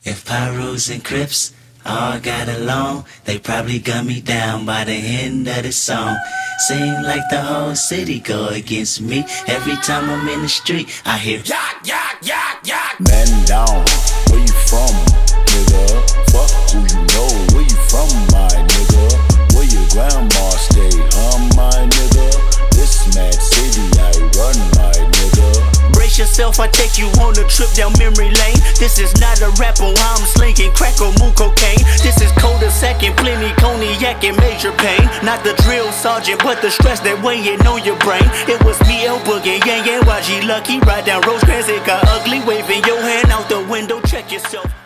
If Pyros and Crips all got along, they probably gun me down by the end of the song. Seem like the whole city go against me. Every time I'm in the street, I hear yak, yak, yak, yak. Man down, where you from, nigga? Fuck who you know, where you from, my nigga? Where your grandma stay, my nigga? This mad city I run, my nigga. Brace yourself, I take you on a trip down memory lane. This is not a rapper, I'm slinging crack or moon cocaine. This is cul-de-sac and plenty cognac and major pain. Not the drill sergeant, but the stress that weighing on your brain. It was me, El Boogie, Yang, YG Lucky. Ride down Rosecrans, it got ugly. Waving your hand out the window, check yourself.